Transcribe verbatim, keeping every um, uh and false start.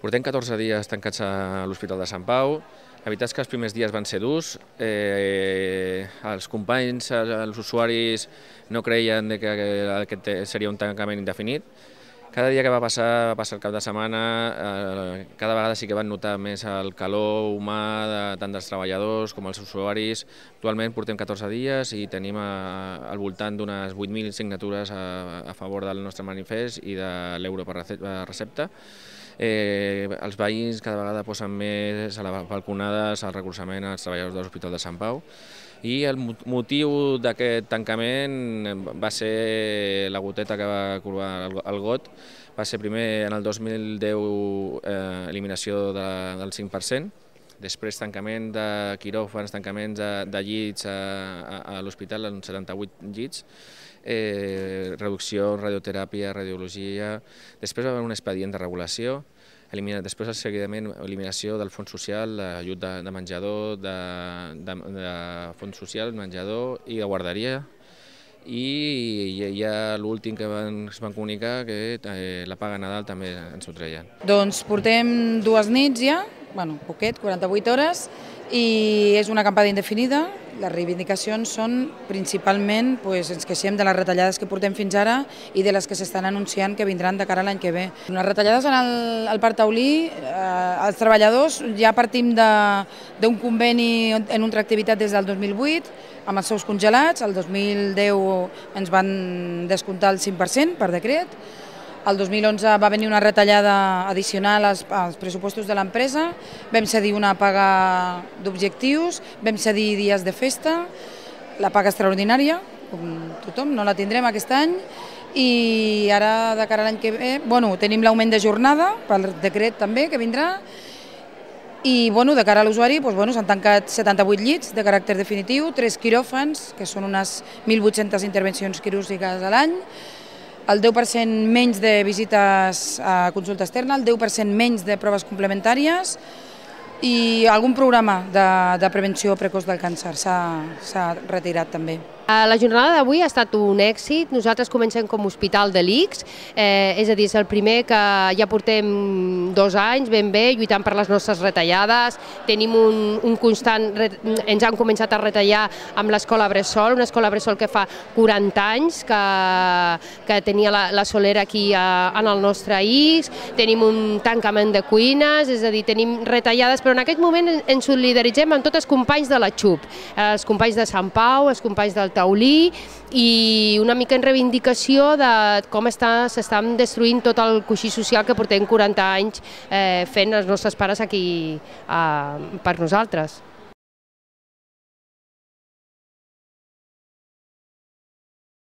Portem catorze dies tancats a l'Hospital de Sant Pau. La veritat és que els primers dies van ser durs. Eh, els companys, els usuaris, no creien que aquest seria un tancament indefinit. Cada dia que va passar, va passar el cap de setmana, eh, cada vegada sí que van notar més el calor humà de, tant dels treballadors com els usuaris. Actualment portem catorze dies i tenim a, al voltant d'unes vuit mil signatures a, a favor del nostre manifest i de l'euro per recepta. Eh, els veïns cada vegada posen més a les balconades el recolzament als treballadors de l'Hospital de Sant Pau. I el motiu d'aquest tancament va ser la goteta que va curvar el got. Va ser primer en el dos mil deu eh, eliminació de, del cinc per cent, després tancament de quiròfans, tancaments de, de llits a, a, a l'hospital, en setanta-vuit llits, eh, reducció, radioteràpia, radiologia. Després va haver un expedient de regulació. Elimina, després, seguidament, eliminació del fons social, d'ajut de, de menjador, de, de, de fons social, menjador i de guarderia. I ja l'últim que van, es van comunicar que eh, la paga Nadal també ens ho treien. Doncs portem dues nits ja, bueno, poquet, quaranta-vuit hores, i és una acampada indefinida. Les reivindicacions són principalment, doncs, ens queixem de les retallades que portem fins ara i de les que s'estan anunciant que vindran de cara a l'any que ve. Les retallades en el, el Parc Taulí, eh, els treballadors ja partim d'un conveni en ultraactivitat des del dos mil vuit, amb els seus congelats. El dos mil deu ens van descomptar el cinc per cent per decret. El dos mil onze va venir una retallada addicional als, als pressupostos de l'empresa, vam cedir una paga d'objectius, vam cedir dies de festa, la paga extraordinària, com tothom, no la tindrem aquest any, i ara de cara a l'any que ve, bueno, tenim l'augment de jornada, pel decret també que vindrà, i bueno, de cara a l'usuari doncs, bueno, s'han tancat setanta-vuit llits de caràcter definitiu, tres quiròfans, que són unes mil vuit-centes intervencions quirúrgiques a l'any, el deu per cent menys de visites a consulta externa, el deu per cent menys de proves complementàries i algun programa de, de prevenció precoç del càncer s'ha retirat també. La jornada d'avui ha estat un èxit. Nosaltres comencem com a hospital de l'I C S, eh, és a dir, és el primer que ja portem dos anys ben bé lluitant per les nostres retallades. Tenim un, un constant, ens han començat a retallar amb l'escola Bressol, una escola Bressol que fa quaranta anys que, que tenia la, la solera aquí a, en el nostre I C S. Tenim un tancament de cuines, és a dir, tenim retallades, però en aquest moment ens solidaritzem amb tots els companys de la XUP, els companys de Sant Pau, els companys del Taulí, i una mica en reivindicació de com s'estan destruint tot el coixí social que portem quaranta anys eh, fent els nostres pares aquí eh, per nosaltres.